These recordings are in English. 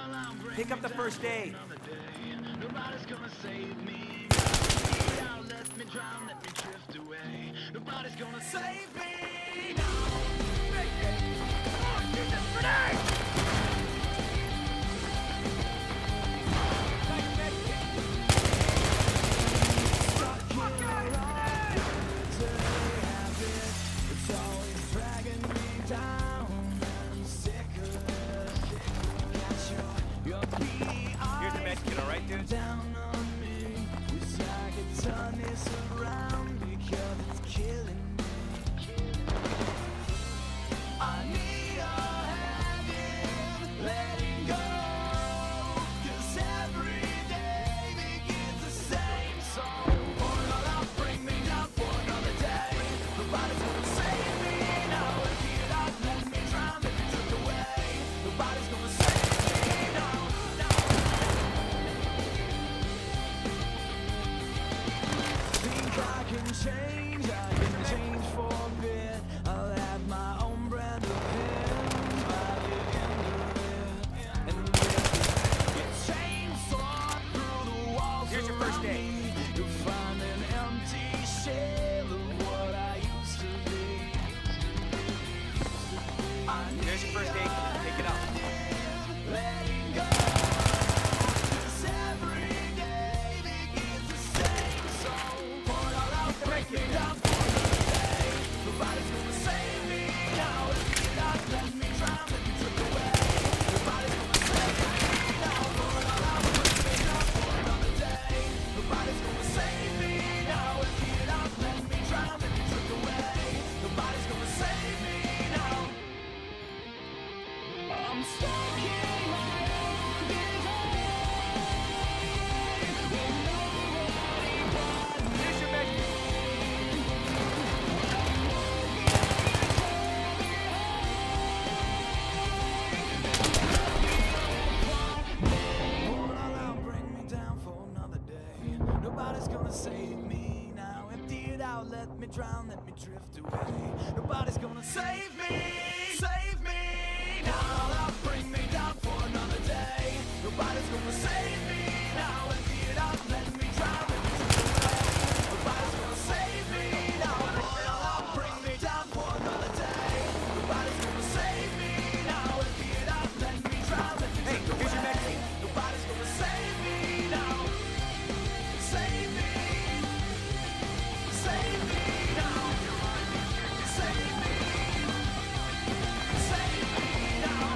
Pick up the first aid. Nobody's gonna save me. Let me drown, let me drift away. Nobody's gonna save me. No. Oh, shoot this grenade! Here's the med kit, all right, dude? Down on me, wish I could turn this around because it's killing me. I need a hand in letting go, 'cause every day begins the same. So pour it all out, bring me down for another day. Nobody's gonna save me now. Empty it out, let me drown, let me drift away. Nobody's gonna save me now. I can change for a bit. I'll have my own brand of hymn by the end of it. And with your chainsaw through the walls. Here's your first aid. You'll find an empty shell of what I used to be. Here's your first aid. Pick it up. Letting go, 'cause every day begins the same. So pour it all out, break me down for another day. Nobody's gonna save me now. Empty it out, let me drown, let me drift away. Nobody's gonna save me now. Pour it all out, break me down for another day. Nobody's gonna save me now. Empty it out, let me drown, let me drift away. Nobody's gonna save me now. I'm stuck in my own design. With nobody but me. Here's your med kit. Pour it all out, bring me down for another day. Nobody's gonna save me now. Empty it out, let me drown, let me drift away. Nobody's gonna save me, save me now. Pour it all out, bring me down for another day. Nobody's gonna save me now. Empty it out, let me drown, let me drift away. Nobody's gonna save me now. Pour it all out, bring me down for another day. Nobody's gonna save me now. Empty it out, let me drown, let me Hey, drift here's your med away. kit. Nobody's gonna save me now. Save me. Save me now. Save me. Save me now.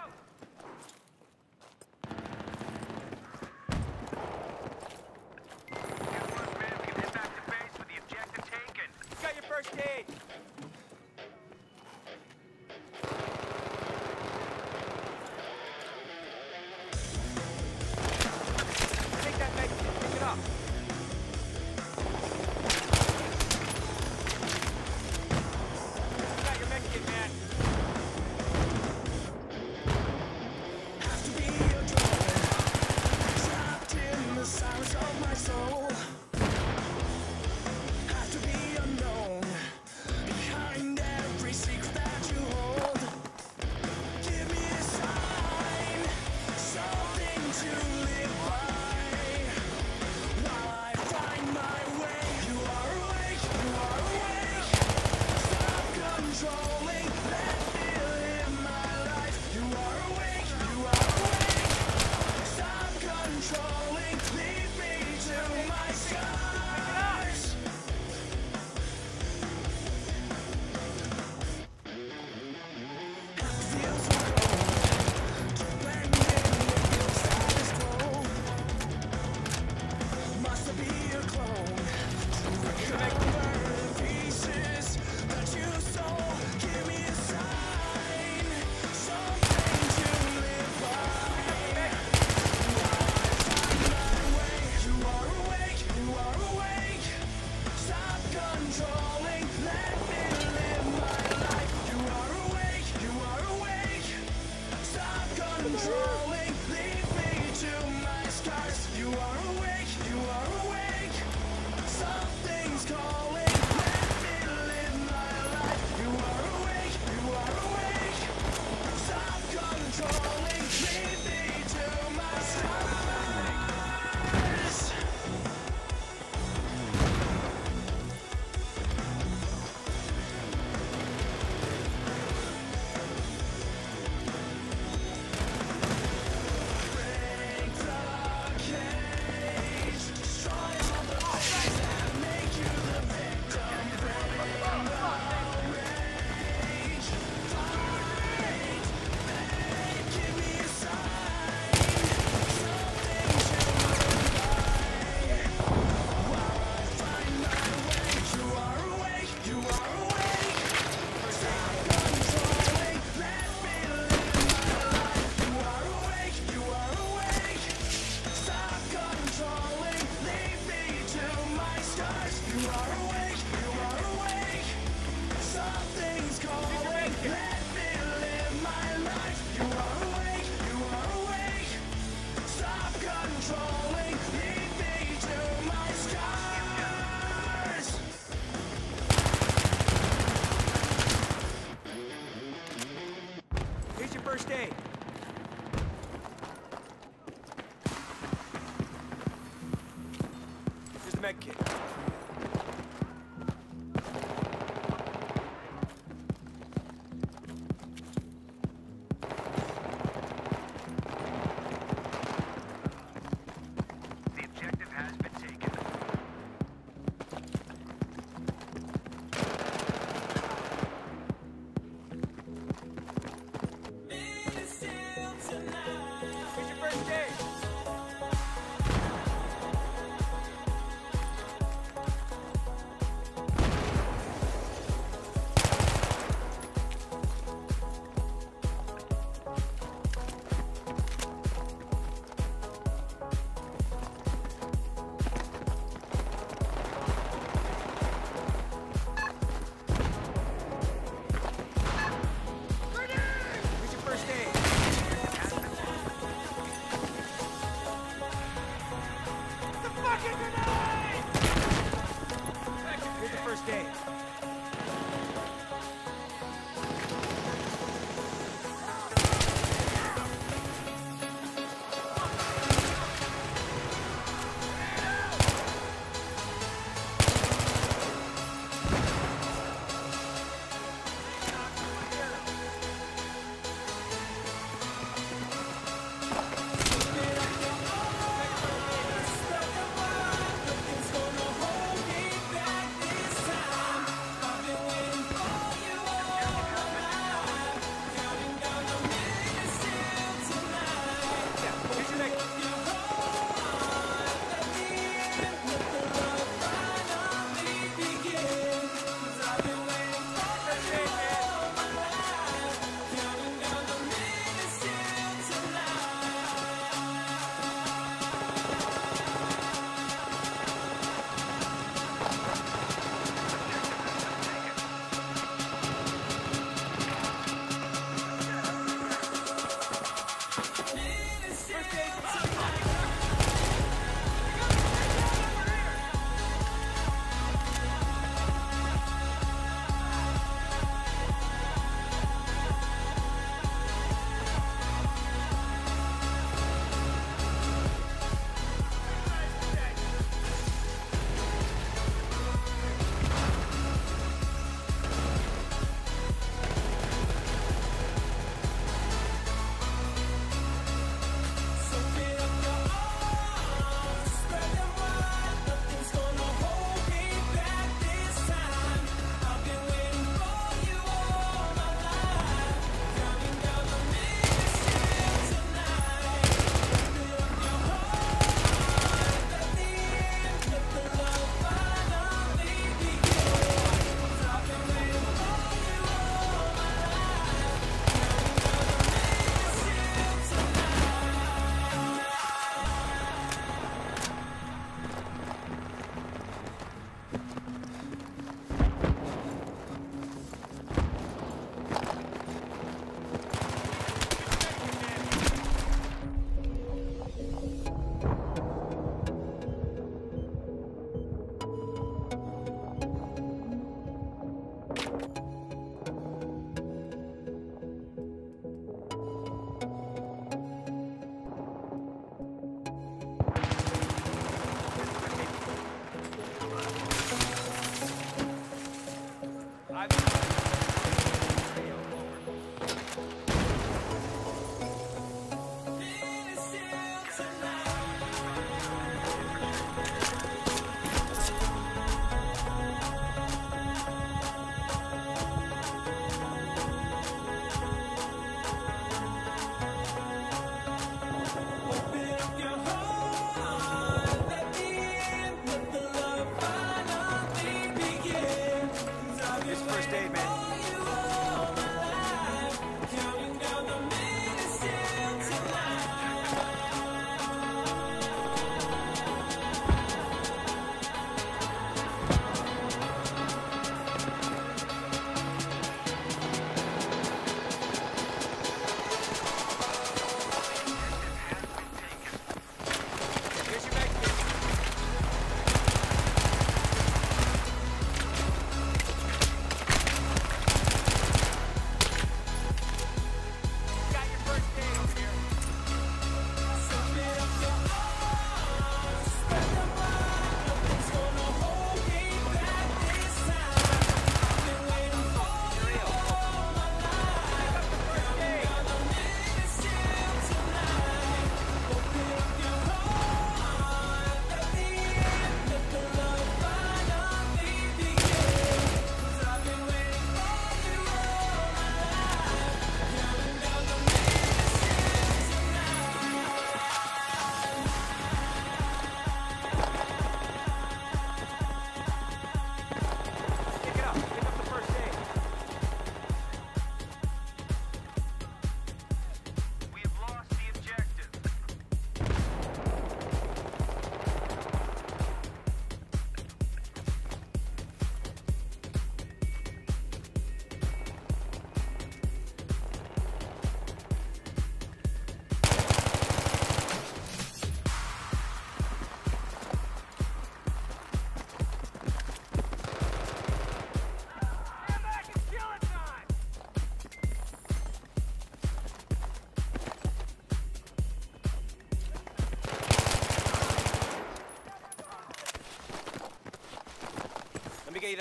Got your first aid. Take that med kit. Pick it up. Got your med kit, man. Have to be a drone, trapped in the silence of my soul. Have to be unknown, behind every secret that you hold. Give me a sign, something to live by, while I find my way. You are awake, you are awake. Stop controlling, let me live my life. You are awake, you are awake. Stop controlling, lead me to my skies. Feel so cold, to blend in with your status quo. Must I be a clone to recover the pieces that you stole? Give me a sign, something to live by. You are awake, you are awake. Stop controlling, let me live my life. You are awake, you are awake. Stop controlling, lead me to my scars. You are awake, you are awake. Something's calling, let me live my life. You are awake, you are awake. Stop controlling, lead me to med kit. The objective has been taken. Here's your first aid.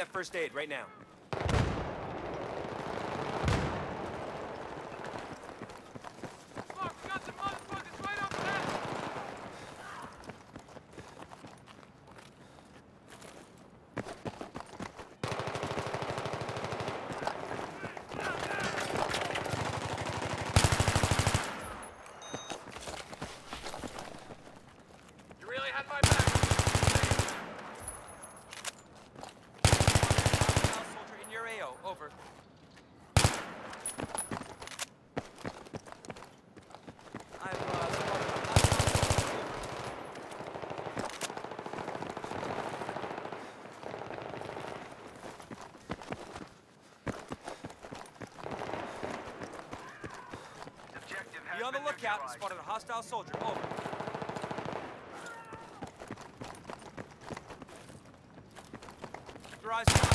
that first aid right now. Look, we got some motherfuckers right over there! You really had my back. Soldier in your AO, over. I've spotted a Objective has Be on the been lookout and neutralized. spotted a hostile soldier, over. Keep your eyes open.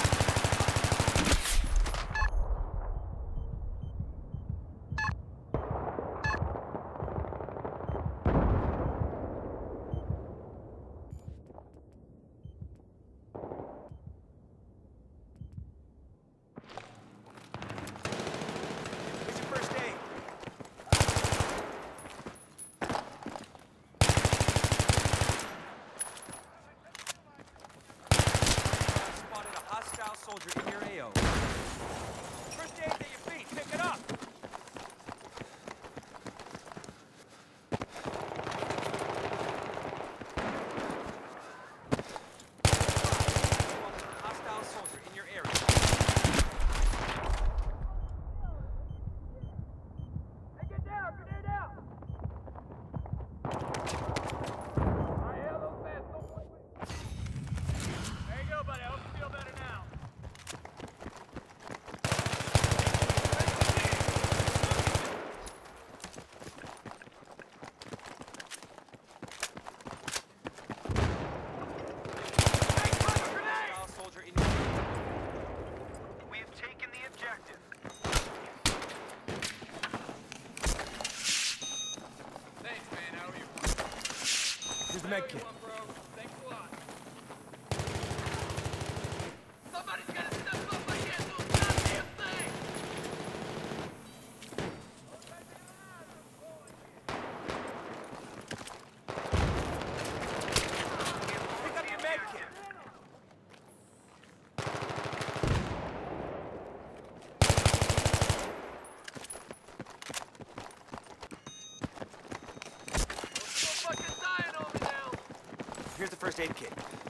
Here's your first aid. Spotted a hostile soldier in your AO. First aid at your feet, pick it up. Spotted a hostile soldier in your area. Hey, get down! Grenade out! I hear those bats. There you go, buddy. I hope you feel better now. Hostile soldier in your We have taken the objective. Thanks, man. How are you? Here's the med kit. Thanks a lot. Somebody's gotta step up and get those goddamn things! Pick up your med kit. Still fucking dying over now. Here's the first aid kit.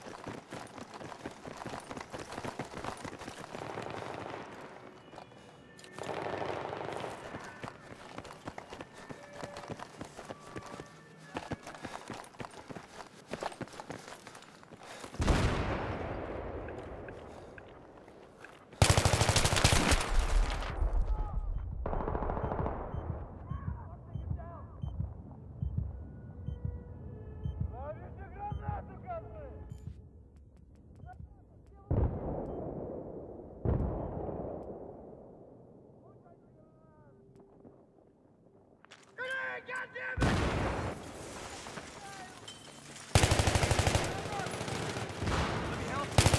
Let me help you.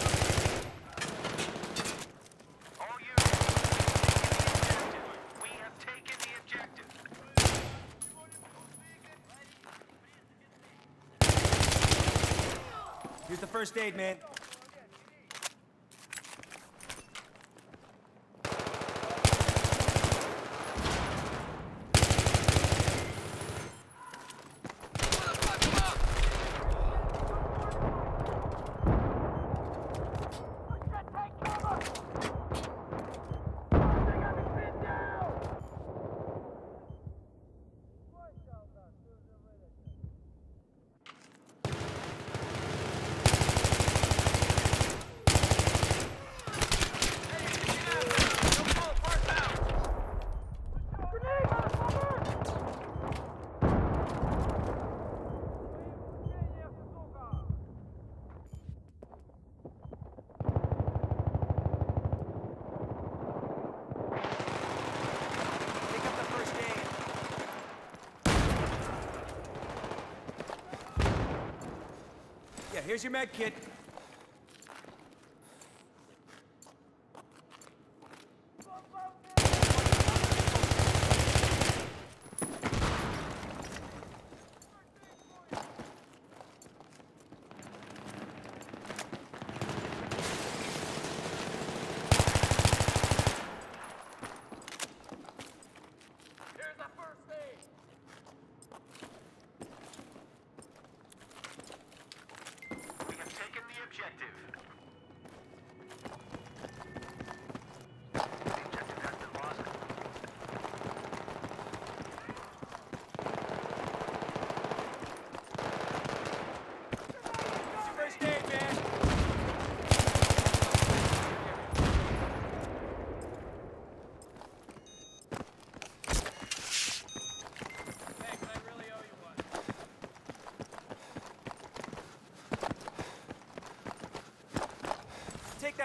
All units, we have taken the objective. Here's the first aid, man. Pick up the first aid. Yeah, here's your med kit.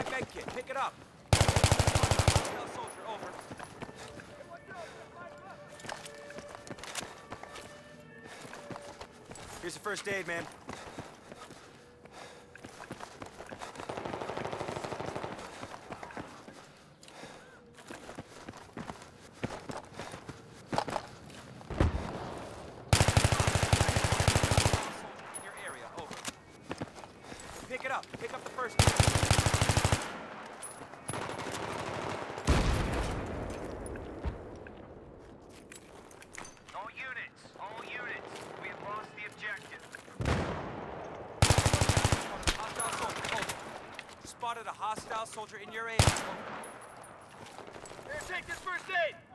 Med kit, pick it up. Hostile soldier, over. Here's your first aid, man. In your area, over. Pick it up. Pick up the first aid. All units, we have lost the objective. Hostile soldier, over. Spotted a hostile soldier in your area. Over. Here, take this first aid.